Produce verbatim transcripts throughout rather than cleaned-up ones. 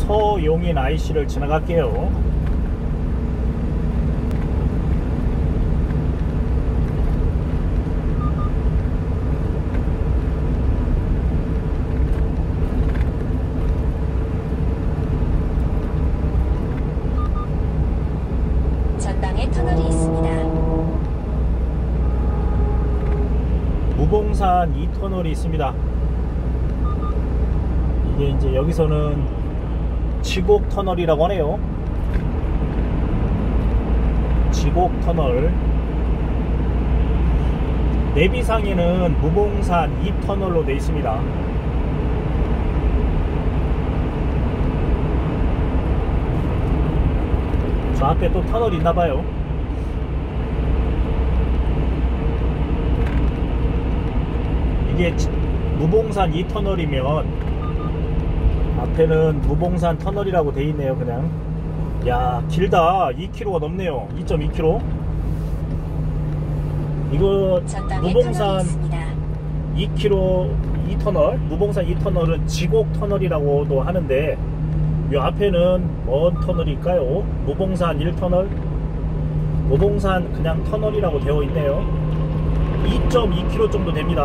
서용인 아이씨를 지나갈게요. 전방에 터널이 있습니다. 무봉산 이 터널이 있습니다. 이게 이제 여기서는 지곡 터널이라고 하네요. 지곡 터널. 내비상에는 무봉산 이 터널로 되어 있습니다. 저 앞에 또 터널이 있나봐요. 이게 무봉산 이 터널이면 앞에는 무봉산 터널이라고 돼 있네요. 그냥 야 길다. 이 킬로미터가 넘네요. 이 점 이 킬로미터. 이거 무봉산 이 킬로미터 이 터널, 무봉산 이 터널은 지곡 터널이라고도 하는데 이 앞에는 뭔 터널일까요? 무봉산 일 터널, 무봉산 그냥 터널이라고 되어 있네요. 이 점 이 킬로미터 정도 됩니다.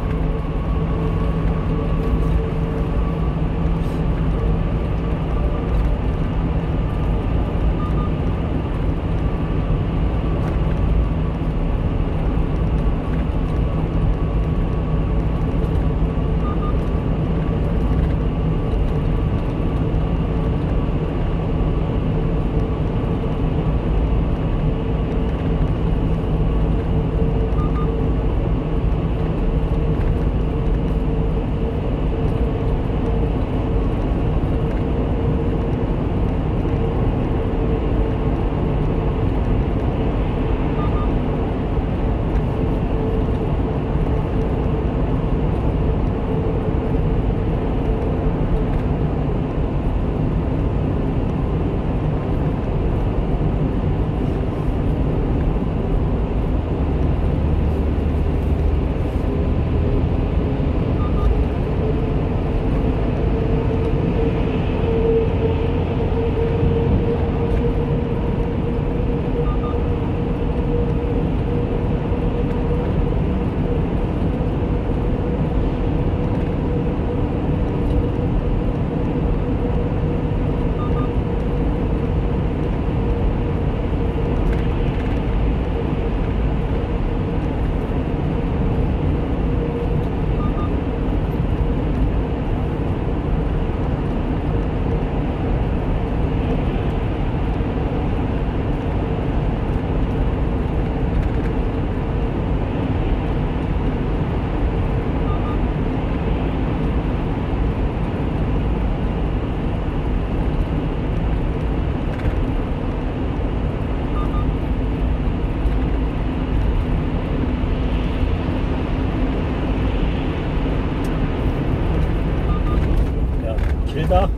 길다.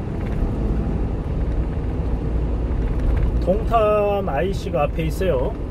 동탄 아이씨가 앞에 있어요.